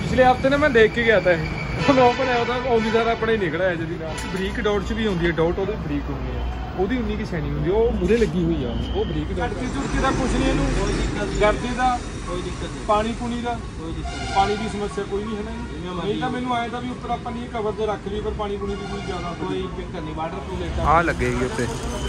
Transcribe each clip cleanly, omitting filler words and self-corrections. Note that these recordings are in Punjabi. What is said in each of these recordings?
पिछले हफ्ते ना मैं देख के गया था ओपन है ਉਹਦੀ ਸਾਰਾ ਆਪਣੇ ਹੀ ਨਿਕਲਿਆ ਜਿਹਦੀ ਨਾਲ ਬਰੀਕ ਡਾਟ 'ਚ ਵੀ ਹੁੰਦੀ ਹੈ ਡਾਟ ਉਹਦੀ ਬਰੀਕ ਹੁੰਦੀ ਹੈ ਉਹਦੀ ਉਨੀ ਕੀ ਸ਼ਾਈਨਿੰਗ ਹੁੰਦੀ ਉਹ ਮੂਰੇ ਲੱਗੀ ਹੋਈ ਆ ਉਹ ਬਰੀਕ ਡਾਟ ਝੁਰਕੀ ਦਾ ਕੁਛ ਨਹੀਂ ਇਹਨੂੰ ਗਰਦੀ ਦਾ ਕੋਈ ਦਿੱਕਤ ਨਹੀਂ ਪਾਣੀ ਪੂਣੀ ਦਾ ਕੋਈ ਦਿੱਕਤ ਨਹੀਂ ਪਾਣੀ ਦੀ ਸਮੱਸਿਆ ਕੋਈ ਨਹੀਂ ਹੈ ਨਾ ਇਹ ਤਾਂ ਮੈਨੂੰ ਆਇਆ ਤਾਂ ਵੀ ਉੱਪਰ ਆਪਾਂ ਨੇ ਕਵਰ ਤੇ ਰੱਖ ਲਈ ਪਰ ਪਾਣੀ ਪੂਣੀ ਦੀ ਕੋਈ ਜ਼ਿਆਦਾ ਕੋਈ ਚੱਕਰ ਨਹੀਂ ਵਾਟਰਪ੍ਰੂਫ ਲੈਟਾ ਆ ਲੱਗੇਗੀ ਉੱਤੇ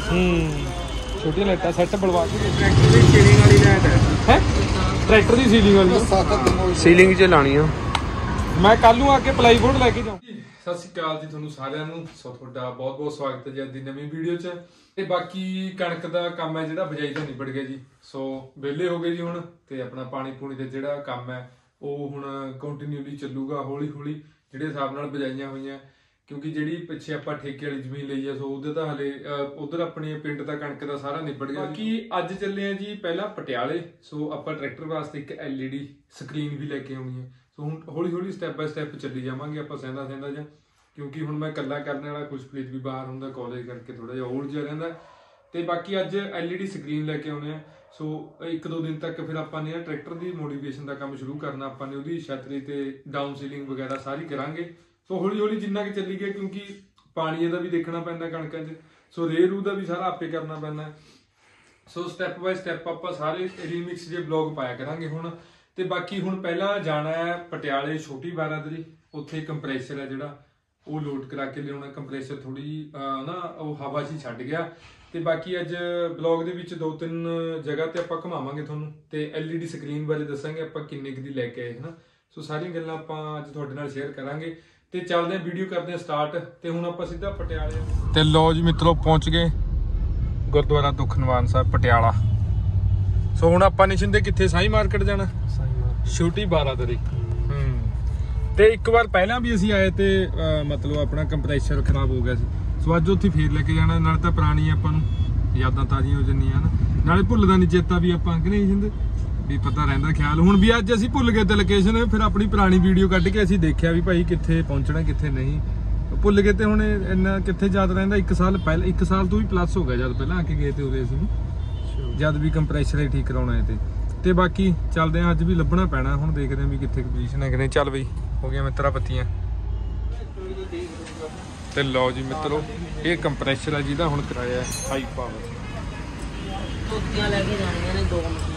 ਛੋਟੀਆਂ ਲਾਈਟਾਂ ਸੈੱਟ ਬਲਵਾ ਕੇ ਟਰੈਕਟਰ ਦੀ ਸੀਲਿੰਗ ਵਾਲੀ ਲਾਈਟ ਹੈ ਟਰੈਕਟਰ ਦੀ ਸੀਲਿੰਗ ਵਾਲੀ ਸੀਲਿੰਗ 'ਚ ਲਾਣੀ ਆ ਮੈਂ ਕੱਲ ਨੂੰ ਆ ਕੇ ਪਲਾਈਬੋਰਡ ਲੈ ਕੇ ਜਾਊਂ ਸਤਿ ਸ਼੍ਰੀ ਅਕਾਲ ਜੀ ਤੁਹਾਨੂੰ ਸਾਰਿਆਂ ਨੂੰ ਤੁਹਾਡਾ ਬਹੁਤ ਬਹੁਤ ਸਵਾਗਤ ਹੈ ਜੀ ਅੱਜ ਦੀ ਨਵੀਂ ਵੀਡੀਓ 'ਚ ਤੇ ਬਾਕੀ ਕਣਕ ਦਾ ਕੰਮ ਹੈ ਜਿਹੜਾ ਬਜਾਈ ਦਾ ਨਿਬੜ ਗਿਆ ਜੀ ਸੋ ਵਿਹਲੇ ਹੋ ਗਏ ਜੀ ਹੁਣ ਤੇ ਆਪਣਾ ਪਾਣੀ ਪੂਣੀ ਦਾ ਜਿਹੜਾ ਕੰਮ ਹੈ ਉਹ ਹੁਣ ਕੰਟੀਨਿਊਲੀ ਚੱਲੂਗਾ ਹੌਲੀ ਹੌਲੀ ਜਿਹੜੇ ਹਿਸਾਬ ਨਾਲ ਬਜਾਈਆਂ ਹੋਈਆਂ ਕਿਉਂਕਿ ਜਿਹੜੀ ਪਿੱਛੇ ਆਪਾਂ ਠੇਕੇ ਵਾਲੀ ਜ਼ਮੀਨ ਲਈ ਆ ਸੋ ਉਹਦੇ ਤਾਂ ਹਲੇ ਉਧਰ ਆਪਣੇ ਪਿੰਡ ਦਾ ਕਣਕ ਦਾ ਸਾਰਾ ਨਿਬੜ ਗਿਆ ਬਾਕੀ ਅੱਜ ਚੱਲੇ ਆ ਜੀ ਪਹਿਲਾਂ ਪਟਿਆਲੇ ਸੋ ਆਪਾਂ ਟਰੈਕਟਰ ਵਾਸਤੇ ਇੱਕ LED ਸਕਰੀਨ ਵੀ ਲੈ ਕੇ ਆਉਣੀ ਹੈ ਸੋ ਹੁਣ ਹੌਲੀ ਹੌਲੀ ਸਟੈਪ ਬਾय ਸਟੈਪ ਚੱਲੀ ਜਾਵਾਂਗੇ ਆਪਾਂ ਸਹਿੰਦਾ ਜਾਂ ਕਿਉਂਕਿ ਹੁਣ ਮੈਂ ਇਕੱਲਾ ਕਰਨ ਵਾਲਾ ਖੁਸ਼ਪ੍ਰੀਤ ਵੀ ਬਾਹਰ ਹੁੰਦਾ ਕਾਲਜ ਕਰਕੇ ਥੋੜਾ ਜਿਹਾ ਹੋਰ ਜਿਹਾ ਰਹਿੰਦਾ ਤੇ ਬਾਕੀ ਅੱਜ LED ਸਕਰੀਨ ਲੈ ਕੇ ਆਉਣੇ ਆ ਸੋ 1-2 ਦਿਨ ਤੱਕ ਫਿਰ ਆਪਾਂ ਨੇ ਟਰੈਕਟਰ ਦੀ ਮੋਡੀਫਿਕੇਸ਼ਨ ਦਾ ਕੰਮ ਸ਼ੁਰੂ ਕਰਨਾ ਆਪਾਂ ਨੇ ਉਹਦੀ ਛਤਰੀ ਤੇ ਡਾਊਨ ਸੀਲਿੰਗ ਵਗੈਰਾ ਸਾਰੀ ਕਰਾਂਗੇ ਸੋ ਹੌਲੀ ਹੌਲੀ ਜਿੰਨਾ ਕਿ ਚੱਲੀ ਗਿਆ ਕਿਉਂਕਿ ਪਾਣੀ ਇਹਦਾ ਵੀ ਦੇਖਣਾ ਪੈਂਦਾ ਕਣਕਾਂ 'ਚ ਸੋ ਰੂ ਦਾ ਵੀ ਸਾਰਾ ਆਪੇ ਕਰਨਾ ਪੈਂਦਾ ਸੋ ਸਟੈਪ ਬਾय ਸਟੈਪ ਆਪਾਂ ਸਾਰੇ ਰੀਮਿਕਸ ਜੇ ਬਲੌਗ ਪਾਇਆ ਕਰਾਂਗੇ ਹੁਣ ਤੇ ਬਾਕੀ ਹੁਣ ਪਹਿਲਾਂ ਜਾਣਾ ਹੈ ਪਟਿਆਲੇ ਛੋਟੀ ਬਾਰਾਦਰੀ ਉੱਥੇ ਕੰਪਰੈਸਰ ਹੈ ਜਿਹੜਾ ਉਹ ਲੋਡ ਕਰਾ ਕੇ ਲਿਆਉਣਾ ਕੰਪਰੈਸਰ ਥੋੜੀ ਨਾ ਉਹ ਹਵਾ 'ਚ ਛੱਡ ਗਿਆ ਤੇ ਬਾਕੀ ਅੱਜ ਬਲੌਗ ਦੇ ਵਿੱਚ 2-3 ਜਗ੍ਹਾ ਤੇ ਆਪਾਂ ਘੁਮਾਵਾਂਗੇ ਤੁਹਾਨੂੰ ਤੇ LED ਸਕਰੀਨ ਬਾਰੇ ਦੱਸਾਂਗੇ ਆਪਾਂ ਕਿੰਨੇ ਕੁ ਦੀ ਲੈ ਕੇ ਆਏ ਹਨਾ ਸੋ ਸਾਰੀਆਂ ਗੱਲਾਂ ਆਪਾਂ ਅੱਜ ਤੁਹਾਡੇ ਨਾਲ ਸ਼ੇਅਰ ਕਰਾਂਗੇ ਤੇ ਚੱਲਦੇ ਆ ਵੀਡੀਓ ਕਰਦੇ ਆ ਸਟਾਰਟ ਤੇ ਹੁਣ ਆਪਾਂ ਸਿੱਧਾ ਪਟਿਆਲੇ ਤੇ ਲੋ ਜੀ ਮਿੱਤਰੋ ਪਹੁੰਚ ਗਏ ਗੁਰਦੁਆਰਾ ਦੁੱਖ ਨਿਵਾਰਨ ਸਾਹਿਬ ਪਟਿਆਲਾ ਸੋ ਹੁਣ ਆਪਾਂ ਨੇ ਸ਼ਿੰਦੇ ਕਿੱਥੇ ਸਾਈ ਮਾਰਕੀਟ ਜਾਣਾ ਛੋਟੀ ਬਾਰਾਦਰੀ ਤੇ ਇੱਕ ਵਾਰ ਪਹਿਲਾਂ ਵੀ ਅਸੀਂ ਆਏ ਤੇ ਮਤਲਬ ਆਪਣਾ ਕੰਪਰੈਸਰ ਖਰਾਬ ਹੋ ਗਿਆ ਸੀ ਸੋ ਅੱਜ ਉੱਥੇ ਫੇਰ ਲੈ ਕੇ ਜਾਣਾ ਨਾਲ ਤਾਂ ਪੁਰਾਣੀ ਆਪਾਂ ਨੂੰ ਯਾਦਾਂ ਤਾਜ਼ੀਆਂ ਹੋ ਜਾਂਦੀਆਂ ਹਨ ਨਾਲੇ ਭੁੱਲਦਾ ਨਹੀਂ ਚੇਤਾ ਵੀ ਆਪਾਂ ਕਿ ਨਹੀਂ ਜਿੰਦੇ ਵੀ ਪਤਾ ਰਹਿੰਦਾ ਖਿਆਲ ਹੁਣ ਵੀ ਅੱਜ ਅਸੀਂ ਭੁੱਲ ਗਏ ਤੇ ਲੋਕੇਸ਼ਨ ਫਿਰ ਆਪਣੀ ਪੁਰਾਣੀ ਵੀਡੀਓ ਕੱਢ ਕੇ ਅਸੀਂ ਦੇਖਿਆ ਵੀ ਭਾਈ ਕਿੱਥੇ ਪਹੁੰਚਣਾ ਕਿੱਥੇ ਨਹੀਂ ਭੁੱਲ ਗਏ ਤੇ ਹੁਣ ਇੰਨਾ ਕਿੱਥੇ ਯਾਦ ਰਹਿੰਦਾ 1 ਸਾਲ ਪਹਿਲਾਂ 1 ਸਾਲ ਤੋਂ ਵੀ ਪਲੱਸ ਹੋ ਗਿਆ ਜਦ ਪਹਿਲਾਂ ਆ ਕੇ ਗਏ ਤੇ ਉਰੇ ਅਸੀਂ ਜਦ ਵੀ ਕੰਪਰੈਸਰ ਹੀ ਠੀਕ ਕਰਾਉਣਾ ਹੈ ਤੇ ਬਾਕੀ ਚੱਲਦੇ ਆ ਅੱਜ ਵੀ ਲੱਭਣਾ ਪੈਣਾ ਹੁਣ ਦੇਖਦੇ ਆ ਵੀ ਕਿੱਥੇ ਪੋਜੀਸ਼ਨ ਹੈ ਕਿ ਨਹੀਂ ਚੱਲ ਬਈ ਹੋ ਗਿਆ ਮਿੱਤਰਾ ਪੱਤੀਆਂ ਤੇ ਲਓ ਜੀ ਮਿੱਤਰੋ ਇਹ ਕੰਪਰੈਸਰ ਹੈ ਜਿਹਦਾ ਹੁਣ ਕਰਾਇਆ ਹਾਈ ਪਾਵਰ ਟੋਟੀਆਂ ਲੈ ਕੇ ਜਾਣੀਆਂ ਨੇ 2 ਮਸ਼ੀਨ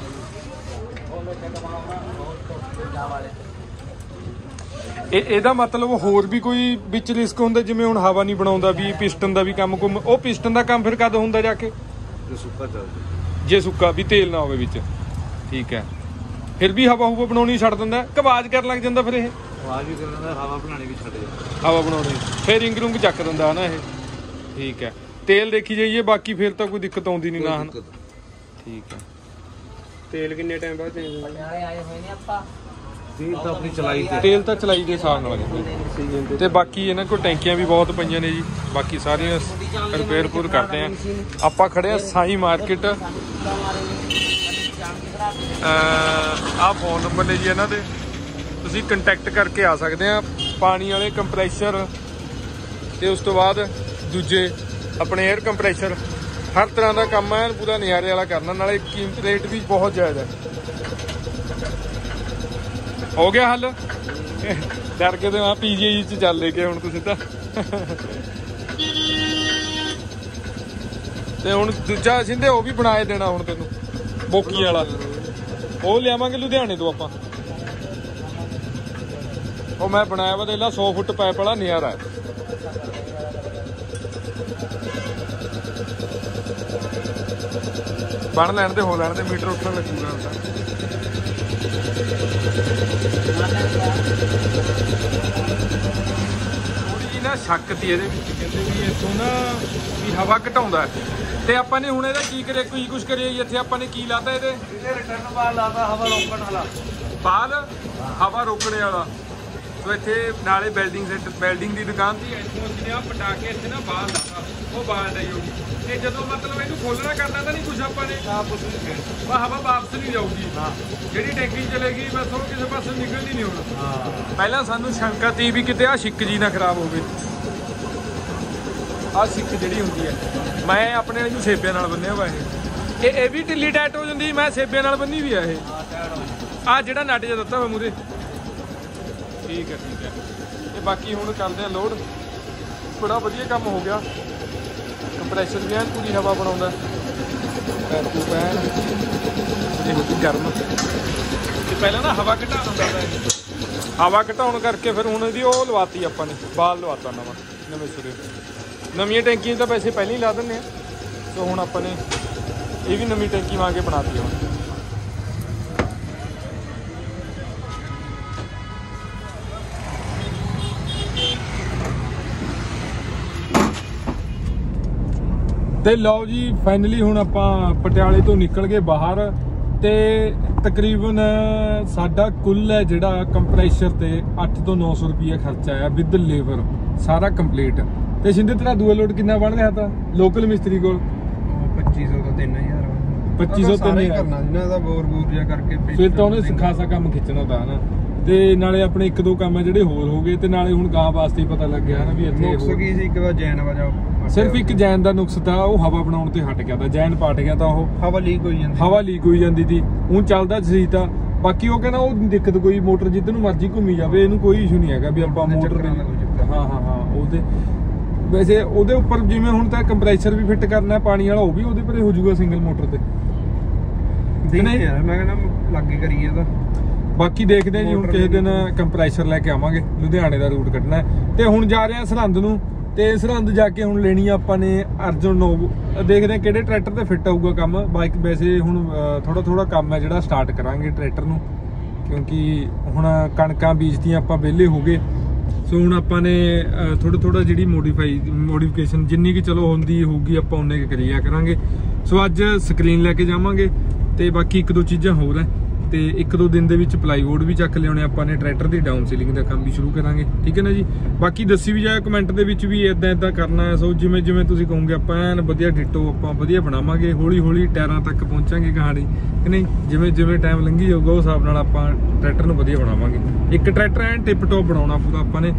ਇਹਦਾ ਮਤਲਬ ਹੋਰ ਵੀ ਕੋਈ ਵਿੱਚ ਰਿਸਕ ਹੁੰਦਾ ਜਿਵੇਂ ਹੁਣ ਹਵਾ ਨਹੀਂ ਬਣਾਉਂਦਾ ਵੀ ਪਿਸਟਨ ਦਾ ਵੀ ਕੰਮ ਉਹ ਪਿਸਟਨ ਦਾ ਕੰਮ ਫਿਰ ਕਦੋਂ ਹੁੰਦਾ ਜਾ ਕੇ ਜੇ ਸੁੱਕਾ ਵੀ ਤੇਲ ਨਾ ਹੋਵੇ ਵਿੱਚ ਠੀਕ ਹੈ ਫਿਰ ਵੀ ਹਵਾ ਹੂਵਾ ਬਣਾਉਣੀ ਛੱਡ ਦਿੰਦਾ ਕਿ ਆਵਾਜ਼ ਕਰਨ ਲੱਗ ਜਾਂਦਾ ਫਿਰ ਇਹ ਆਵਾਜ਼ ਵੀ ਕਰ ਦਿੰਦਾ ਹਵਾ ਬਣਾਣੀ ਵੀ ਛੱਡ ਜਾਂਦਾ ਹਵਾ ਬਣਾਉਣੀ ਫਿਰ ਰਿੰਗ ਰੁੰਗ ਚੱਕ ਦਿੰਦਾ ਹਨਾ ਇਹ ਠੀਕ ਹੈ ਤੇਲ ਦੇਖੀ ਜਾਈਏ ਬਾਕੀ ਫਿਰ ਤਾਂ ਕੋਈ ਦਿੱਕਤ ਆਉਂਦੀ ਨਹੀਂ ਨਾ ਹਨ ਠੀਕ ਹੈ ਤੇਲ ਕਿੰਨੇ ਟਾਈਮ ਬਾਅਦ ਚੇਂਜ ਪਟਿਆਲੇ ਆਏ ਹੋਏ ਨੇ ਆਪਾਂ ਤੇਲ ਤਾਂ ਚਲਾਈ ਦੇ ਹਿਸਾਬ ਨਾਲ ਤੇ ਬਾਕੀ ਇਹਨਾਂ ਕੋਲ ਟੈਂਕੀਆਂ ਵੀ ਬਹੁਤ ਪਈਆਂ ਨੇ ਜੀ ਬਾਕੀ ਸਾਰੀਆਂ ਰਿਪੇਅਰ ਪੂਰ ਕਰਦੇ ਆ ਆਪਾਂ ਖੜੇ ਆ ਸਾਈ ਮਾਰਕੀਟ ਆਹ ਫੋਨ ਨੰਬਰ ਨੇ ਜੀ ਇਹਨਾਂ ਦੇ ਤੁਸੀਂ ਕੰਟੈਕਟ ਕਰਕੇ ਆ ਸਕਦੇ ਆ ਪਾਣੀ ਵਾਲੇ ਕੰਪਰੈਸਰ ਤੇ ਉਸ ਤੋਂ ਬਾਅਦ ਦੂਜੇ ਆਪਣੇ 에ਅਰ ਕੰਪਰੈਸਰ ਹਰ ਤਰ੍ਹਾਂ ਦਾ ਕੰਮ ਹੈ ਪੂਰਾ ਨਜ਼ਾਰੇ ਵਾਲਾ ਕਰਨਾ ਨਾਲੇ ਕੀਮਤ ਰੇਟ ਵੀ ਬਹੁਤ ਜ਼ਿਆਦਾ ਹੈ ਹੋ ਗਿਆ ਹੱਲ ਡਰ ਕੇ ਤੇ ਮੈਂ PGI ਚ ਚੱਲ ਲੈ ਕੇ ਹੁਣ ਤੁਸੀਂ ਤਾਂ ਤੇ ਹੁਣ ਦੂਜਾ ਸਿੰਦੇ ਉਹ ਵੀ ਬਣਾਏ ਦੇਣਾ ਹੁਣ ਤੈਨੂੰ ਬੋਕੀ ਵਾਲਾ ਉਹ ਲਿਆਵਾਂਗੇ ਲੁਧਿਆਣੇ ਤੋਂ ਆਪਾਂ ਉਹ ਮੈਂ ਬਣਾਇਆ ਵਾ ਦੇਲਾ 100 ਫੁੱਟ ਪਾਈਪ ਵਾਲਾ ਨਜ਼ਾਰਾ ਹੈ ਬਣ ਲੈਣ ਤੇ ਹੋ ਲੈਣ ਤੇ ਮੀਟਰ ਉੱਠਣ ਲੱਗੂਗਾ ਥੋੜੀ ਜਿਹੀ ਨਾ ਸ਼ੱਕ ਤੀ ਇਹਦੇ ਵਿੱਚ ਕਹਿੰਦੇ ਵੀ ਇੱਥੋਂ ਨਾ ਵੀ ਹਵਾ ਘਟਾਉਂਦਾ ਤੇ ਆਪਾਂ ਨੇ ਹੁਣ ਇਹਦਾ ਕੀ ਕਰਿਆ ਕੀ ਕੁਛ ਕਰਿਆ ਇੱਥੇ ਆਪਾਂ ਨੇ ਕੀ ਲਾਤਾ ਇਹਦੇ ਰਿਟਰਨ ਬਾਲ ਲਾਤਾ ਹਵਾ ਰੋਕਣ ਵਾਲਾ ਬਾਲ ਹਵਾ ਰੋਕਣੇ ਵਾਲਾ ਸੋ ਇੱਥੇ ਨਾਲੇ ਵੈਲਡਿੰਗ ਦੀ ਦੁਕਾਨ ਸੀ ਇੱਥੋਂ ਅਸੀਂ ਆ ਪਟਾ ਕੇ ਇੱਥੇ ਨਾ ਬਾਲ ਲਾਤਾ ਉਹ ਬਾਲ ਡਾਈ ਹੋ ਗਈ ਤੇ ਜਦੋਂ ਮਤਲਬ ਇਹਨੂੰ ਖੋਲਣਾ ਕਰਨਾ ਤਾਂ ਨਹੀਂ ਕੁਛ ਆਪਾਂ ਨੇ ਹਵਾ ਵਾਪਸ ਨਹੀਂ ਜਾਊਗੀ ਜਿਹੜੀ ਟੈਂਕੀ ਚਲੇਗੀ ਬਸ ਉਹ ਕਿਸੇ ਪਾਸੇ ਨਿਕਲਦੀ ਨਹੀਂ ਹੁਣ ਪਹਿਲਾਂ ਸਾਨੂੰ ਸ਼ੰਕਾ ਤੀ ਵੀ ਕਿਤੇ ਆ ਛਿੱਕ ਜੀ ਨਾ ਖਰਾਬ ਹੋਵੇ ਆ ਛਿੱਕ ਜਿਹੜੀ ਹੁੰਦੀ ਹੈ ਮੈਂ ਆਪਣੇ ਇਹਨੂੰ ਸੇਬਿਆਂ ਨਾਲ ਬੰਨਿਆ ਵਾ ਇਹ ਵੀ ਢਿੱਲੀ ਟਾਈਟ ਹੋ ਜਾਂਦੀ ਮੈਂ ਸੇਬਿਆਂ ਨਾਲ ਬੰਨੀ ਵੀ ਆ ਇਹ ਆ ਜਿਹੜਾ ਨੱਟ ਜਿਹਾ ਦਿੱਤਾ ਵਾ ਮੂਰੇ ਠੀਕ ਹੈ ਤੇ ਬਾਕੀ ਹੁਣ ਕਰਦੇ ਆ ਲੋਡ। ਬੜਾ ਵਧੀਆ ਕੰਮ ਹੋ ਗਿਆ, ਕੰਪਰੈਸ਼ਰ ਵੀ ਐਨ ਪੂਰੀ ਹਵਾ ਬਣਾਉਂਦਾ, ਪੈਰ ਤੋਂ ਪੈਰ ਇਹ ਹੋ ਗਈ ਗਰਮ। ਤੇ ਪਹਿਲਾਂ ਨਾ ਹਵਾ ਘਟਾ ਦਿੰਦਾ ਤਾ, ਹਵਾ ਘਟਾਉਣ ਕਰਕੇ ਫਿਰ ਹੁਣ ਇਹਦੀ ਉਹ ਲਵਾਤੀ ਆਪਾਂ ਨੇ, ਬਾਲ ਲਵਾਤਾ ਨਵੇਂ ਸਿਰੇ। ਨਵੀਆਂ ਟੈਂਕੀਆਂ ਤਾਂ ਵੈਸੇ ਪਹਿਲਾਂ ਹੀ ਲਾ ਦਿੰਦੇ ਆ, ਸੋ ਹੁਣ ਆਪਾਂ ਨੇ ਇਹ ਵੀ ਨਵੀਂ ਟੈਂਕੀ ਵਾਂਗ ਕੇ ਬਣਾਤੀ ਹੁਣ। ਤੇ ਲਓ ਜੀ ਫਾਈਨਲੀ ਹੁਣ ਆਪਾਂ ਪਟਿਆਲੇ ਤੋਂ ਨਿਕਲ ਗਏ ਬਾਹਰ, ਤੇ ਤਕਰੀਬਨ ਸਾਡਾ ਕੁੱਲ ਹੈ ਜਿਹੜਾ ਕੰਪਰੈਸ਼ਰ ਤੇ 8 ਤੋਂ 900 ਰੁਪਏ ਖਰਚਾ ਆਇਆ ਵਿਦ ਲੇਬਰ ਸਾਰਾ ਕੰਪਲੀਟ। ਤੇ ਸ਼ਿੰਦੇ ਤੇਰਾ ਦੂਆ ਲੋਡ ਕਿੰਨਾ ਬਣ ਰਿਹਾ ਤਾਂ ਲੋਕਲ ਮਿਸਤਰੀ ਕੋਲ? 2500 ਤੋਂ 3000 2500 3000 ਕਰਨਾ ਸੀ ਨਾ, ਇਹਦਾ ਬੋਰ ਜਿਹਾ ਕਰਕੇ ਫਿਰ ਤਾਂ ਉਹਨੇ ਖਾਸਾ ਕੰਮ ਖਿੱਚਣਾ ਤਾਂ ਨਾ। ਤੇ ਨਾਲੇ ਆਪਣੇ ਇੱਕ ਦੋ ਕੰਮ ਹੈ ਜਿਹੜੇ ਹੋਰ ਹੋ ਗਏ, ਤੇ ਨਾਲੇ ਹੁਣ ਗਾਂ ਵਾਸਤੇ ਹੀ ਪਤਾ ਲੱਗਿਆ ਨਾ ਵੀ ਇੱਥੇ ਨੁਕਸ ਕੀ ਸੀ। ਇੱਕ ਵਾਰ ਜੈਨ ਵਜਾ ਸਿਰਫ ਇੱਕ ਜੈਨ ਦਾ ਨੁਕਸ ਤਾਂ ਉਹ ਹਵਾ ਬਣਾਉਣ ਤੇ ਹਟ ਗਿਆ ਤਾਂ, ਜੈਨ ਪਾਟ ਗਿਆ ਤਾਂ ਉਹ ਹਵਾ ਲੀਕ ਹੋਈ ਜਾਂਦੀ ਸੀ। ਹੁਣ ਚੱਲਦਾ ਸੀ ਤਾਂ ਬਾਕੀ ਉਹ ਕਹਿੰਦਾ ਉਹ ਦਿੱਕਤ ਕੋਈ ਮੋਟਰ ਜਿੱਧਰ ਨੂੰ ਮਰਜ਼ੀ ਘੁੰਮੀ ਜਾਵੇ, ਇਹਨੂੰ ਕੋਈ ਇਸ਼ੂ ਨਹੀਂ ਹੈਗਾ ਵੀ ਆਪਾਂ ਮੋਟਰ ਤੇ ਹਾਂ ਉਹਦੇ ਵੈਸੇ ਉਹਦੇ ਉੱਪਰ ਜਿਵੇਂ ਹੁਣ ਤਾਂ ਕੰਪਰੈਸ਼ਰ ਵੀ ਫਿੱਟ ਕਰਨਾ ਪਾਣੀ ਵਾਲਾ, ਉਹ ਵੀ ਉਹਦੇ ਪਰੇ ਹੋ ਜਾਊਗਾ ਸਿੰਗਲ ਮੋਟਰ ਤੇ। ਯਾਰ ਮੈਂ ਕਹਿੰਦਾ ਲਾਗੇ ਕਰੀਏ ਤਾਂ ਬਾਕੀ ਦੇਖਦੇ ਜੀ ਹੁਣ ਕਿਸੇ ਦਿਨ ਕੰਪਰੈਸ਼ਰ ਲੈ ਕੇ ਆਵਾਂਗੇ, ਲੁਧਿਆਣੇ ਦਾ ਰੂਟ ਕੱਢਣਾ। ਤੇ ਹੁਣ ਜਾ ਰਹੇ ਆ ਸਰਹੰਦ ਨੂੰ, ਤੇ ਸਰਹੰਦ ਜਾ ਕੇ ਹੁਣ ਲੈਣੀ ਆਪਾਂ ਨੇ ਅਰਜਨ ਨੋਵ। ਦੇਖਦੇ ਆ ਕਿਹੜੇ ਟਰੈਕਟਰ ਤੇ ਫਿੱਟ ਆਊਗਾ ਕੰਮ। ਬਾਈਕ ਵੈਸੇ ਹੁਣ ਥੋੜਾ ਕੰਮ ਹੈ ਜਿਹੜਾ ਸਟਾਰਟ ਕਰਾਂਗੇ ਟਰੈਕਟਰ ਨੂੰ, ਕਿਉਂਕਿ ਹੁਣ ਕਣਕਾਂ ਬੀਜਤੀਆਂ ਆਪਾਂ ਵਿਹਲੇ ਹੋ ਗਏ। ਸੋ ਹੁਣ ਆਪਾਂ ਨੇ ਥੋੜਾ ਜਿਹੜੀ ਮੋਡੀਫਿਕੇਸ਼ਨ ਜਿੰਨੀ ਕਿ ਚਲੋ ਹੁੰਦੀ ਹੋਊਗੀ ਆਪਾਂ ਉਨੇ ਕੁ ਕਰੀਆ ਕਰਾਂਗੇ। ਸੋ ਅੱਜ ਸਕਰੀਨ ਲੈ ਕੇ ਜਾਵਾਂਗੇ, ਤੇ ਬਾਕੀ ਇੱਕ ਦੋ ਚੀਜ਼ਾਂ ਹੋਰ ਹੈ, ਤੇ ਇੱਕ ਦੋ ਦਿਨ ਦੇ ਵਿੱਚ ਪਲਾਈਵੁੱਡ ਵੀ ਚੱਕ ਲਿਆਉਣੇ ਆਪਾਂ ਨੇ, ਟਰੈਕਟਰ ਦੀ ਡਾਊਨ ਸੀਲਿੰਗ ਦਾ ਕੰਮ ਵੀ ਸ਼ੁਰੂ ਕਰਾਂਗੇ। ਠੀਕ ਹੈ ਨਾ ਜੀ। ਬਾਕੀ ਦੱਸੀ ਵੀ ਜਾਏ ਕਮੈਂਟ ਦੇ ਵਿੱਚ ਵੀ ਇਦਾਂ ਕਰਨਾ ਹੈ। ਸੋ ਜਿਵੇਂ ਤੁਸੀਂ ਕਹੋਗੇ ਆਪਾਂ ਐਨ ਵਧੀਆ ਡਿਟੋ ਆਪਾਂ ਵਧੀਆ ਬਣਾਵਾਂਗੇ, ਹੌਲੀ ਟਾਇਰਾਂ ਤੱਕ ਪਹੁੰਚਾਂਗੇ ਕਹਾਣੀ ਕਿ ਨਹੀਂ। ਜਿਵੇਂ ਟਾਈਮ ਲੰਘੀ ਜਾਊਗਾ ਉਸ ਹਿਸਾਬ ਨਾਲ ਆਪਾਂ ਟਰੈਕਟਰ ਨੂੰ ਵਧੀਆ ਬਣਾਵਾਂਗੇ। ਇੱਕ ਟਰੈਕਟਰ ਐਨ ਟਿਪ ਟੋਪ ਬਣਾਉਣਾ ਪੂਰਾ ਆਪਾਂ ਨੇ,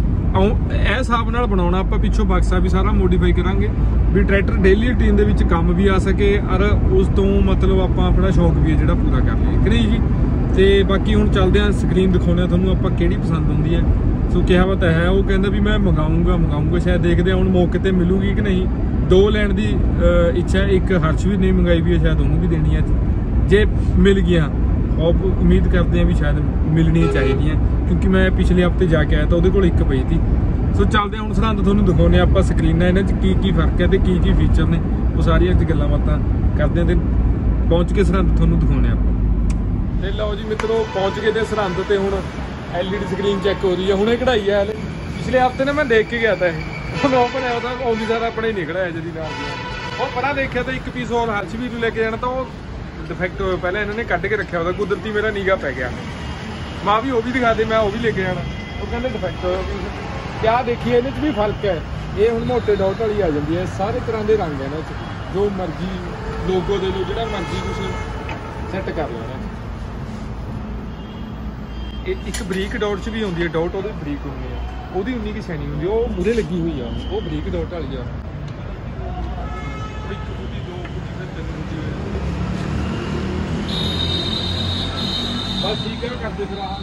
ਇਹ ਹਿਸਾਬ ਨਾਲ ਬਣਾਉਣਾ। ਆਪਾਂ ਪਿੱਛੋਂ ਬਕਸਾ ਵੀ ਸਾਰਾ ਮੋਡੀਫਾਈ ਕਰਾਂਗੇ ਵੀ ਟਰੈਕਟਰ ਡੇਲੀ ਰੂਟੀਨ ਦੇ ਵਿੱਚ ਕੰਮ ਵੀ ਆ ਸਕੇ, ਔਰ ਉਸ ਤੋਂ ਮਤਲਬ ਆਪਾਂ ਆਪਣਾ ਸ਼ੌਕ ਵੀ ਹੈ ਜਿਹੜਾ ਪੂਰਾ ਕਰ ਲਈਏ ਕਿ ਨਹੀਂ ਜੀ। ਤੇ ਬਾਕੀ ਹੁਣ ਚੱਲਦੇ ਆ ਸਕਰੀਨ ਦਿਖਾਉਂਦੇ ਆ ਤੁਹਾਨੂੰ ਆਪਾਂ ਕਿਹੜੀ ਪਸੰਦ ਹੁੰਦੀ ਹੈ। ਸੋ ਕਿਹਾ ਪਤਾ ਹੈ ਉਹ ਕਹਿੰਦਾ ਵੀ ਮੈਂ ਮੰਗਾਉਂਗਾ ਸ਼ਾਇਦ, ਦੇਖਦੇ ਆ ਹੁਣ ਮੌਕੇ ਤੇ ਮਿਲੂਗੀ ਕਿ ਨਹੀਂ। 2 ਲੈਣ ਦੀ ਇੱਛਾ, ਇੱਕ ਹਰਸ਼ ਵੀ ਨਹੀਂ ਮੰਗਾਈ ਵੀ ਹੈ, ਸ਼ਾਇਦ ਉਹਨੂੰ ਵੀ ਦੇਣੀ ਹੈ। ਜੇ ਮਿਲ ਗਿਆ ਉਮੀਦ ਕਰਦੇ ਆ ਵੀ ਸ਼ਾਇਦ ਮਿਲਣੀਆਂ ਚਾਹੀਦੀਆਂ, ਕਿਉਂਕਿ ਮੈਂ ਪਿਛਲੇ ਹਫਤੇ ਜਾ ਕੇ ਆਇਆ ਤਾਂ ਉਹਦੇ ਕੋਲ ਇੱਕ ਪਈ ਸੀ। ਸੋ ਚੱਲਦੇ ਹਾਂ ਹੁਣ ਸਰਹੰਦ, ਤੁਹਾਨੂੰ ਦਿਖਾਉਂਦੇ ਆਪਾਂ ਸਕਰੀਨਾਂ ਇਹਨਾਂ 'ਚ ਕੀ ਫਰਕ ਹੈ ਤੇ ਕੀ ਫੀਚਰ ਨੇ, ਉਹ ਸਾਰੀਆਂ 'ਚ ਗੱਲਾਂ ਬਾਤਾਂ ਕਰਦੇ ਹਾਂ। ਤੇ ਪਹੁੰਚ ਕੇ ਸਰਹੰਦ ਤੁਹਾਨੂੰ ਦਿਖਾਉਂਦੇ ਆਪਾਂ। ਤੇ ਲਓ ਜੀ ਮਿੱਤਰੋ ਪਹੁੰਚ ਗਏ ਤੇ ਸਰਹੰਦ, ਤੇ ਹੁਣ LED ਸਕਰੀਨ ਚੈੱਕ ਹੋ ਰਹੀ ਹੈ, ਹੁਣੇ ਕਢਾਈ ਹੈ। ਹਲੇ ਪਿਛਲੇ ਹਫਤੇ ਨੇ ਮੈਂ ਦੇਖ ਕੇ ਗਿਆ ਤਾਂ ਇਹ ਓਪਨ ਹੈ ਉਹਦਾ ਆਉਂਦੀ ਸਾਰਾ ਆਪਣਾ ਹੀ ਨਿਕਲਿਆ ਜਦੀ ਨਾਲ ਦੀ। ਉਹ ਪਰਾਂ ਦੇਖਿਆ ਤਾਂ ਇੱਕ ਪੀਸ ਹੋਰ ਹਰਸ਼ਵੀਰ ਨੂੰ ਲੈ ਕੇ ਜਾਣਾ, ਤਾਂ ਉਹ ਡਿਫੈਕਟ ਹੋਇਆ ਪਹਿਲਾਂ ਇਹਨਾਂ ਨੇ ਕੱਢ ਕੇ ਰੱਖਿਆ ਉਹਦਾ, ਕੁਦਰਤੀ ਮੇਰਾ ਨਿਗਾਹ ਪੈ ਗਿਆ। ਮਾਂ ਵੀ ਉਹ ਵੀ ਦਿਖਾ ਦੇ, ਮੈਂ ਉਹ ਵੀ ਲੈ ਕੇ ਜਾਣਾ, ਉਹ ਕਹਿੰਦੇ ਡਿਫੈਕਟ ਹੋਇਆ ਪੀਸ। ਕਿਆ ਦੇਖੀਏ ਇਹਦੇ 'ਚ ਵੀ ਫਰਕ ਹੈ। ਇਹ ਹੁਣ ਮੋਟੇ ਡਾਟ ਵਾਲੀ ਆ ਜਾਂਦੀ ਹੈ, ਸਾਰੇ ਤਰ੍ਹਾਂ ਦੇ ਰੰਗ ਹੈ ਇਹਨਾਂ 'ਚ, ਜੋ ਮਰਜ਼ੀ ਲੋਗੋ ਦੇ ਲਓ, ਜਿਹੜਾ ਮਰਜ਼ੀ ਤੁਸੀਂ ਸੈੱਟ ਕਰ ਲੈਣਾ। ਇਹ ਇੱਕ ਬਰੀਕ ਡਾਟ 'ਚ ਵੀ ਹੁੰਦੀ ਹੈ, ਡਾਟ ਉਹਦੇ ਬਰੀਕ ਹੁੰਦੀ ਹੈ, ਉਹਦੀ ਉਨੀ ਕੀ ਸ਼ੈਨਿੰਗ ਹੁੰਦੀ, ਉਹ ਮੂਹਰੇ ਲੱਗੀ ਹੋਈ ਆ, ਉਹ ਬਰੀਕ ਡਾਟ ਵਾਲੀ ਆ। ਇੱਕ ਬੁੱਢੀ, 2 ਬੁੱਢੀ, ਫਿਰ 3 ਬੁੱਢੀ ਬਸ ਠੀਕ ਹੈ ਕਰਦੇ ਫਿਰ ਆਹ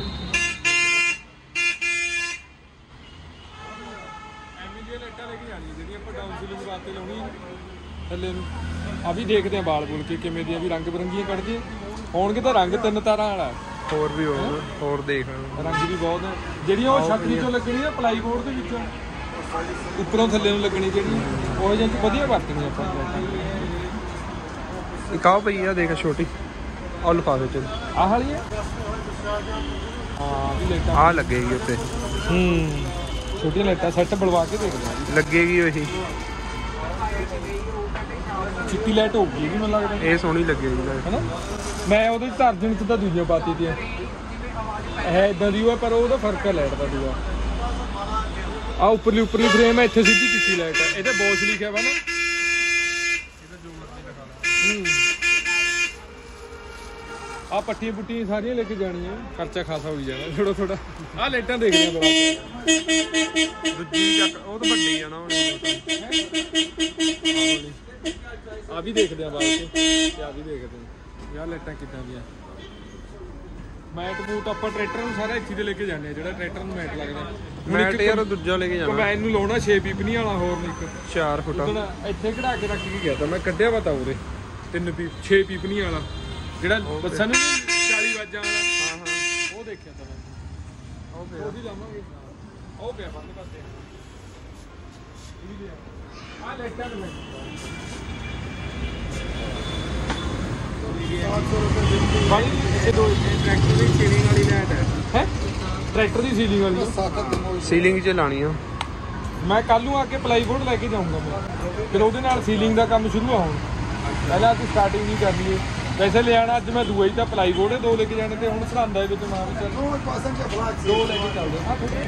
ਲਾਈਟਾਂ ਲੈ ਕੇ ਜਾਣੀ ਜਿਹੜੀਆਂ ਆਪਾਂ ਡਾਊਨ ਸੀਲਿੰਗ ਵਾਸਤੇ ਲਾਉਣੀ ਥੱਲੇ ਨੂੰ। ਆ ਵੀ ਦੇਖਦੇ ਆ ਬਾਲ ਬੁਲ ਕੇ ਕਿਵੇਂ ਦੀਆਂ ਵੀ ਰੰਗ ਬਰੰਗੀਆਂ ਕੱਢਦੇ ਹੋਣਗੇ, ਤਾਂ ਰੰਗ 3 ਤਾਰਾਂ ਵਾਲਾ ਹੋਰ ਵੀ ਹੋਰ ਦੇਖ ਰੰਗ ਵੀ ਬਹੁਤ ਜਿਹੜੀਆਂ ਉਹ ਛੱਤਰੀ ਚੋਂ ਲੱਗਣੀ ਆ ਪਲਾਈਬੋਰਡ ਦੇ ਵਿੱਚੋਂ ਉੱਪਰੋਂ ਥੱਲੇ ਨੂੰ ਲੱਗਣੀ, ਜਿਹੜੀ ਉਹ ਜਿਹੀ ਵਧੀਆ ਵਰਤਣੀ ਆਪਾਂ। ਇੱਕ ਆਹ ਪਈ ਆ ਦੇਖ ਛੋਟੀ, ਆਹ ਲਿਫਾਫੇ 'ਚ ਆਹ ਵਾਲੀ ਹੈ ਹਾਂ ਵੀ ਲਾਈਟਾਂ ਆਹ ਲੱਗੇਗੀ ਉੱਤੇ। ਛੋਟੀਆਂ ਲਾਈਟਾਂ ਸੈੱਟ ਬਲਵਾ ਕੇ ਦੇਖਦੇ ਆ ਲੱਗੇਗੀ ਉਹੀ ਚਿੱਟੀ ਲਾਈਟ ਹੋਊਗੀ ਇਹ ਵੀ ਮੈਨੂੰ ਲੱਗਦਾ, ਇਹ ਸੋਹਣੀ ਲੱਗੇਗੀ ਹੈਨਾ। ਮੈਂ ਉਹਦੇ 'ਚ ਅਰਜਨ 'ਚ ਤਾਂ ਦੂਜੀਆਂ ਪਾਤੀ ਦੀਆਂ ਇਹ ਇਦਾਂ ਦੀ ਉਹ, ਪਰ ਉਹਦਾ ਫਰਕ ਹੈ ਲਾਈਟ ਦਾ ਦੂਆ। ਆਹ ਉੱਪਰਲੀ ਫਰੇਮ ਹੈ, ਇੱਥੇ ਸਿੱਧੀ ਚਿੱਟੀ ਲਾਈਟ ਹੈ, ਇਹਦੇ ਬੋਸ ਲਿਖਿਆ ਵਾ ਨਾ। ਆਹ ਪੱਟੀਆਂ ਪੁੱਟੀਆਂ ਸਾਰੀਆਂ ਲੈ ਕੇ ਜਾਣੀਆਂ, ਖਰਚਾ ਖਾਸਾ ਹੋਈ ਜਾਣਾ ਥੋੜਾ। ਆਹ ਲਾਈਟਾਂ ਦੇਖਦੇ ਆ ਦੂਜੀ ਚੱਕ, ਉਹ ਤਾਂ ਵੱਡੀ ਆ ਨਾ ਆ ਵੀ ਦੇਖਦੇ ਆ ਬਾਅਦ ਚ, ਆ ਵੀ ਦੇਖਦੇ ਆ ਯਾਰ ਲਾਈਟਾਂ ਕਿੱਦਾਂ ਦੀਆਂ ਮੈਟ ਮੂਟ ਆਪਾਂ ਟਰੈਕਟਰ ਨੂੰ ਸਾਰਾ ਇੱਥੇ ਤੇ ਲੈ ਕੇ ਜਾਂਦੇ ਆ, ਜਿਹੜਾ ਟਰੈਕਟਰ ਨੂੰ ਮੈਟ ਲੱਗਦਾ। ਮੈਟ ਯਾਰ ਦੂਜਾ ਲੈ ਕੇ ਜਾਣਾ, ਕੰਬਾਈਨ ਨੂੰ ਲਾਉਣਾ 6 ਪੀਪਨੀ ਵਾਲਾ ਹੋਰ ਨਹੀਂ ਇੱਕ 4 ਫੁੱਟ ਇੱਥੇ ਕਢਾ ਕੇ ਰੱਖ ਕੇ ਗਿਆ ਤਾਂ ਮੈਂ, ਕੱਢਿਆ ਵਾ ਤਾਂ ਉਹਦੇ 6 ਪੀਪਨੀ ਵਾਲਾ ਜਿਹੜਾ ਬੱਸਾਂ ਨੂੰ 40 ਵਾਜਾਂ ਵਾਲਾ। ਹਾਂ ਹਾਂ ਉਹ ਦੇਖਿਆ ਤਾਂ ਮੈਂ, ਉਹ ਵੀ ਲਾਵਾਂਗੇ। ਉਹ ਪਿਆ ਬੰਦ ਕਰਦੇ ਆ ਲੈਟਾਂ ਨੂੰ ਭਾਈ ਇਹ ਦੋ ਟਰੈਕਟਰ ਦੀ ਸੀਲਿੰਗ ਵਾਲੀ ਲਾਈਟ ਹੈ ਟਰੈਕਟਰ ਦੀ ਸੀਲਿੰਗ ਵਾਲੀ ਸੀਲਿੰਗ 'ਚ ਲਾਣੀ ਆ। ਮੈਂ ਕੱਲ ਨੂੰ ਆ ਕੇ ਪਲਾਈਵੁੱਡ ਲੈ ਕੇ ਜਾਊਂਗਾ ਮੈਂ, ਫਿਰ ਉਹਦੇ ਨਾਲ ਸੀਲਿੰਗ ਦਾ ਕੰਮ ਸ਼ੁਰੂ ਆ ਹੁਣ। ਪਹਿਲਾਂ ਅਸੀਂ ਸਟਾਰਟਿੰਗ ਨਹੀਂ ਕਰਨੀ ਹੈ। ਵੈਸੇ ਲਿਆਣਾ ਅੱਜ ਮੈਂ ਦੂਆ ਹੀ ਤਾਂ ਪਲਾਈਵੁੱਡ 2 ਲੈ ਕੇ ਜਾਣੇ ਤੇ ਹੁਣ ਸਰਾਂਦਾ ਵਿੱਚ ਮਾਂ ਵਿੱਚ 2 ਲੈ ਕੇ ਚੱਲਦੇ।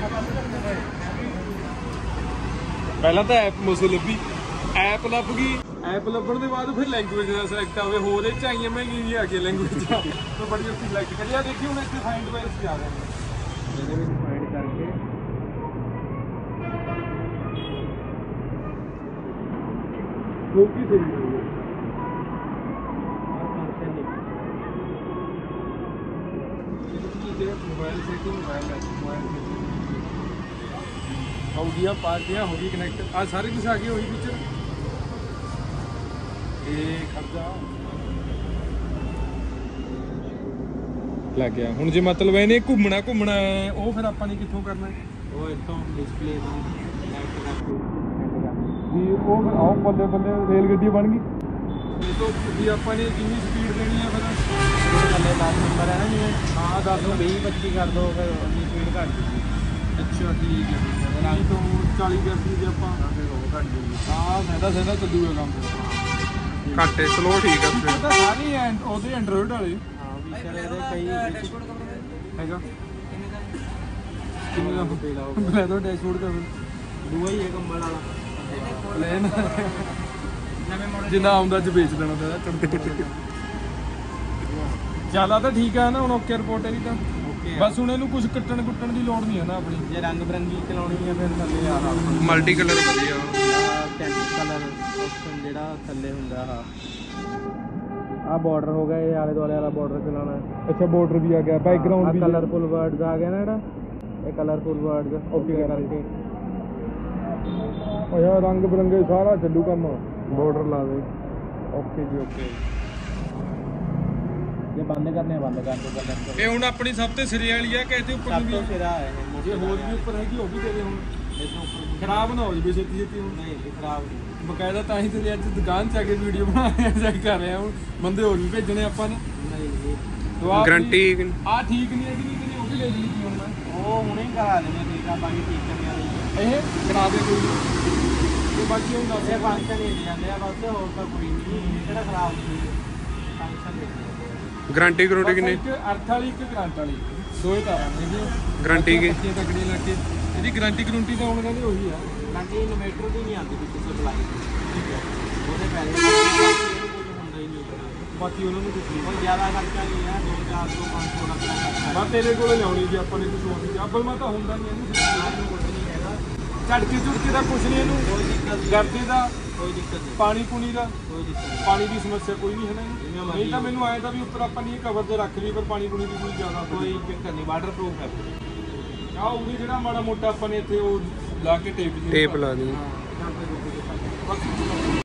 ਪਹਿਲਾਂ ਤਾਂ ਐਪ ਮੁਸਲ ਲੱਭੀ, ਐਪ ਲੱਭ ਗਈ, ਐਪ ਲੱਭਣ ਦੇ ਬਾਅਦ ਫਿਰ ਲੈਂਗੁਏਜ ਦਾ ਸਿਲੈਕਟ ਆਵੇ, ਹੋਰ ਇਹ ਚਾਹੀਏ ਮਹਿੰਗੀ ਜੀ ਆ ਕੇ ਲੈਂਗੁਏਜ ਤਾਂ ਬੜੀ ਔਖੀ ਸਿਲੈਕਟ ਕਰਿਆ। ਦੇਖੀ ਹੁਣ ਇੱਥੇ ਫਾਈਂਡ ਬਾਈ ਅਸੀਂ ਆ ਗਏ ਇਹਦੇ ਵਿੱਚ ਫਾਈਂਡ ਕਰਕੇ ਲੋਕੀ ਸਹੀ मोबाइल सेटिंग हो गया, पार्टियां हो गई कनेक्ट, आज सारी कुछ आ गई हुई पिक्चर। लग गया हूँ जो मतलब इन्हें घूमना है वो फिर अपने कितों करना है ਉਹ ਇੱਥੋਂ ਡਿਸਪਲੇ ਤੋਂ भी वो फिर आओ बल्ले बल्ले रेल गड्डी बन गई। तो भी अपने जिनी स्पीड देनी है फिर ਥੱਲੇ 10 ਨੰਬਰ ਹੈ ਨਾ ਜਿਵੇਂ हाँ 10 20 25 ਕਰ ਦੋ ਫਿਰ ਉਨੀ ਸਪੀਡ ਘੱਟ ਜੂਗੀ। अच्छा ठीक है रंग तो 40 करती है आप ਫਿਰ ਉਹ ਘੱਟ ਜੂਗੀ। हाँ सहदा चलूगा काम ਘੱਟ ਸਲੋ ਠੀਕ ਆ ਫਿਰ। ਤਾਂ ਸਾਰੇ ਉਹਦੇ ਐਂਡਰੋਇਡ ਵਾਲੇ ਹਾਂ ਵੀ ਸਰ ਇਹਦੇ ਕਈ ਹੈਗਾ ਕਿੰਨੇ ਦਾ ਲੈ ਦੋ ਡੈਸ਼ਬੋਰਡ ਦਾ ਦੂਆ ਹੀ ਹੈ ਕੰਬਲ ਵਾਲਾ ਪਲੇਨ ਜਿੰਨਾ ਆਉਂਦਾ ਚ ਵੇਚ ਦੇਣਾ ਤਾਂ ਚੱਲਾ ਤਾਂ ਠੀਕ ਆ ਨਾ ਹੁਣ ਓਕੇ ਰਿਪੋਰਟ ਇਹਦੀ ਤਾਂ ਬਸ ਹੁਣ ਇਹਨੂੰ ਕੁਝ ਕੱਟਣ ਦੀ ਲੋੜ ਨਹੀਂ ਹੈ ਨਾ ਆਪਣੀ। ਜੇ ਰੰਗ ਬਰੰਗੀ ਚਲਾਉਣੀ ਹੈ ਫਿਰ ਥੱਲੇ ਆ ਮਲਟੀ ਕਲਰ ਵਧੀਆ ਕੈਂਡੀ ਕਲਰ ਆਪਸ਼ਨ ਜਿਹੜਾ ਥੱਲੇ ਹੁੰਦਾ ਆ ਬਾਰਡਰ ਹੋ ਗਿਆ, ਇਹ ਆਲੇ ਦੁਆਲੇ ਵਾਲਾ ਬਾਰਡਰ ਚਲਾਉਣਾ ਹੈ। ਅੱਛਾ ਬਾਰਡਰ ਵੀ ਆ ਗਿਆ, ਬੈਕਗ੍ਰਾਉਂਡ ਵੀ ਕਲਰਫੁਲ ਵਰਡਸ ਆ ਗਿਆ ਨਾ ਜਿਹੜਾ ਇਹ ਕਲਰਫੁਲ ਵਰਡਸ ਓਕੇ ਕਰਕੇ ਉਹ ਯਾਰ ਰੰਗ ਬਰੰਗੇ ਸਾਰਾ ਚੱਲੂ ਕੰਮ। ਬਾਰਡਰ ਲਾ ਦੇ। ਓਕੇ ਜੀ ਓਕੇ। ਜੇ ਬੰਦ ਕਰਨੇ ਆ ਬੰਦ ਕਰ ਦੋ ਕਲਰ ਇਹ ਹੁਣ ਆਪਣੀ ਸਭ ਤੋਂ ਸਿਰੇ ਵਾਲੀ ਆ ਕਿ ਇਹਦੇ ਉੱਪਰ ਸਭ ਵੀ ਤੋਂ ਸਿਰਾ ਹੈ ਜੇ ਹੋਰ ਵੀ ਉੱਪਰ ਹੈਗੀ ਉਹ ਵੀ ਦੇ ਦੇ ਹੁਣ, ਇਹ ਤੋਂ ਉੱਪਰ ਖਰਾਬ ਨਾ ਹੋ ਜਾਵੇ ਛੇਤੀ ਹੁਣ। ਨਹੀਂ ਇਹ ਖਰਾਬ ਨਹੀਂ ਬਕਾਇਦਾ ਤਾਂ ਹੀ ਤੇ ਅੱਜ ਦੁਕਾਨ 'ਚ ਆ ਕੇ ਵੀਡੀਓ ਬਣਾ ਰਹੇ ਚੈੱਕ ਕਰ ਰਹੇ ਹਾਂ। ਹੁਣ ਬੰਦੇ ਹੋਰ ਵੀ ਭੇਜਣੇ ਆਪਾਂ ਨੇ। ਗਰੰਟੀ ਆ ਠੀਕ ਨਹੀਂ ਹੈ ਕਿ ਨਹੀਂ ਉਹ ਵੀ ਲੈ ਲਈ ਹੁਣ ਮੈਂ ਉਹ ਹੁਣੇ ਹੀ ਕਰਾ ਦੇਣੇ ਠੀਕ ਆ ਬਾਕੀ ਠੀਕ ਕਰਨੇ ਵਾਲੀ ਇਹ ਕਰਾ ਦੇ ਕੋਈ ਤੇ ਬਾਕੀ ਉਹ ਦੱਸ ਇਹ ਫੰਕਸ਼ਨ ਹੀ ਜਾਂਦੇ ਆ ਬਸ ਹੋਰ ਤਾਂ ਕੋਈ ਨਹੀਂ ਕਿਹੜਾ ਖਰਾਬ ਨਹੀਂ ਫੰਕਸ਼ਨ ਦੇ ਗਾਰੰਟੀ ਗਰੰਟੀ ਕਿੰਨੀ? ਇੱਕ ਅਰਥ ਵਾਲੀ ਇੱਕ ਕਰੰਟ ਵਾਲੀ ਦੋਏ ਤਾਰਾਂ ਨੇ ਜੀ। ਗਾਰੰਟੀ ਕੀ? ਤਕੜੀ ਲੱਗ ਕੇ ਇਹਦੀ ਗਾਰੰਟੀ ਤਾਂ ਹੁਣ ਕਹਿੰਦੇ ਉਹੀ ਆ। ਬਾਕੀ ਇਨਵੇਟਰ ਦੀ ਨਹੀਂ ਆਉਂਦੀ ਵਿੱਚ ਸਪਲਾਈ ਠੀਕ ਹੈ ਉਹਦੇ ਪੈਸੇ ਕੁਝ ਹੁੰਦਾ ਹੀ ਨਹੀਂ ਬਾਕੀ ਉਹਨਾਂ ਨੂੰ ਕੁਝ ਨਹੀਂ। ਕੋਈ ਜ਼ਿਆਦਾ ਖਰਚਾ ਨਹੀਂ ਹੈ 2-4 ਤੋਂ 500 ਲੱਖ ਦਾ ਖਰਚਾ ਬਸ ਤੇਰੇ ਕੋਲੇ ਲਿਆਉਣੀ ਜੀ ਆਪਾਂ ਨੇ ਕੁਝ ਹੋਰ ਨਹੀਂ। ਅੱਬਲ ਮੈਂ ਤਾਂ ਹੁੰਦਾ ਨਹੀਂ ਇਹਨੂੰ ਕੁਝ ਨਹੀਂ ਹੈਗਾ ਝਟਕੇ ਝੁਟਕੇ ਦਾ ਕੁਝ ਨਹੀਂ ਇਹਨੂੰ। ਕੋਈ ਦਿੱਕਤ ਨਹੀਂ ਗਰਦੇ ਦਾ ਕੋਈ ਦਿੱਕਤ ਨਹੀਂ ਪਾਣੀ ਪੂਣੀ ਦਾ ਕੋਈ ਦਿੱਕਤ ਨਹੀਂ ਪਾਣੀ ਦੀ ਸਮੱਸਿਆ ਕੋਈ ਨਹੀਂ ਹੈ ਨਾ। ਨਹੀਂ ਤਾਂ ਮੈਨੂੰ ਆਇਆ ਤਾਂ ਵੀ ਉੱਪਰ ਆਪਾਂ ਨੇ ਕਵਰ ਤੇ ਰੱਖ ਲਈ ਪਰ ਪਾਣੀ ਪੂਣੀ ਦੀ ਕੋਈ ਜ਼ਿਆਦਾ ਕੋਈ ਚੱਕਰ ਨਹੀਂ ਵਾਟਰਪ੍ਰੂਫ ਹੈ ਆ ਉਹਦੀ ਜਿਹੜਾ ਮਾੜਾ ਮੋਟਾ ਆਪਾਂ ਨੇ ਇੱਥੇ ਉਹ ਲਾ ਕੇ ਟੇਪ ਲਾ ਦੀ।